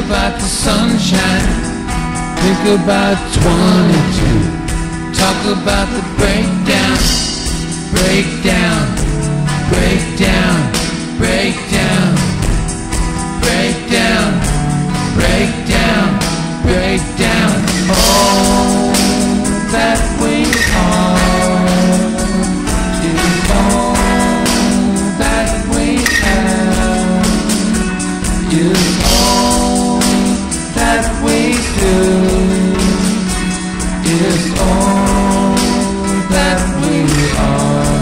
about the sunshine. Think about 22. Talk about the breakdown. Breakdown, breakdown, breakdown, breakdown, breakdown, breakdown. All that we are is all that we have, is all that we do, is all that we are.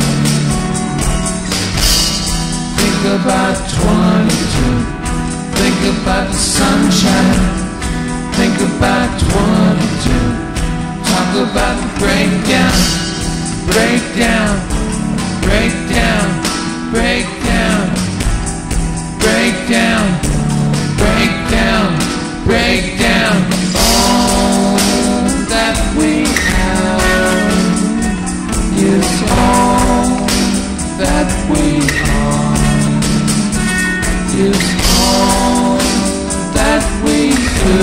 Think about 22. Think about the sunshine. Think about 22. Talk about the breakdown. Breakdown, breakdown, breakdown, breakdown, breakdown, breakdown. All that we have is all that we are, is all that we do,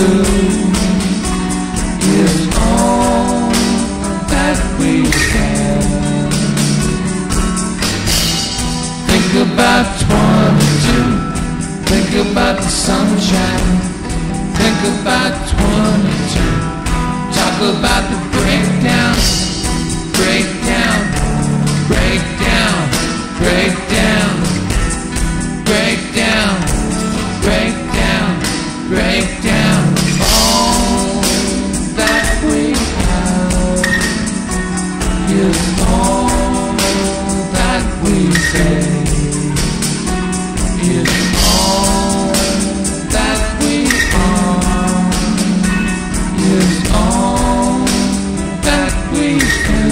is all that we can. Think about 22. Think about the sunshine. Think about 22. Talk about the breakdown. Breakdown, breakdown, breakdown, breakdown, breakdown, breakdown. All that we have is all that we say, is all that we are, is all that we do.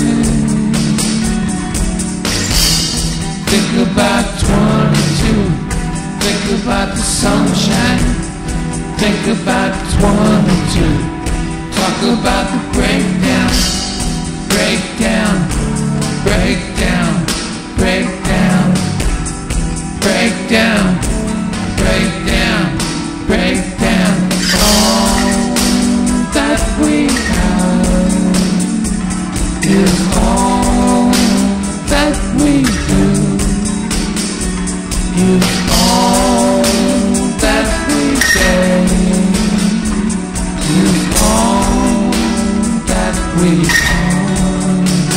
Think about 22. Think about the sunshine. Think about 22. Talk about the breakdown. Breakdown, breakdown, breakdown, breakdown, breakdown, breakdown. All that we have is all that we do, is all that we say, is all that we are.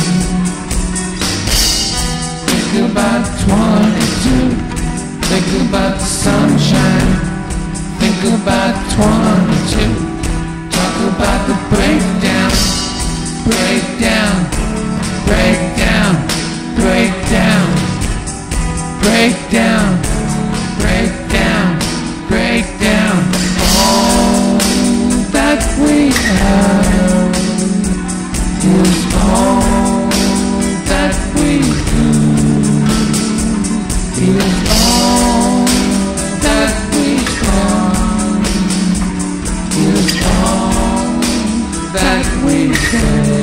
Think about 22. Think about the sunshine. Think about 22. Talk about the breakdown. Breakdown, breakdown, breakdown, breakdown, breakdown, breakdown. All that we have is all that we do, is all that we are, is all that we say.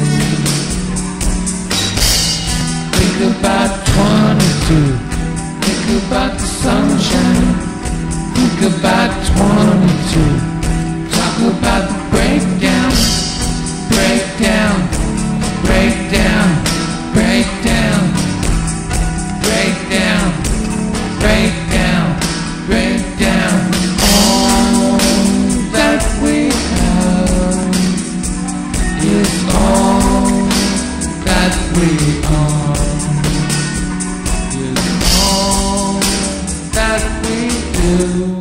Think about 22. Think about the sunshine. Think about 22. Talk about the breakdown. Breakdown, breakdown, breakdown, breakdown, breakdown, breakdown. All that we have is all that we are, is all that we do.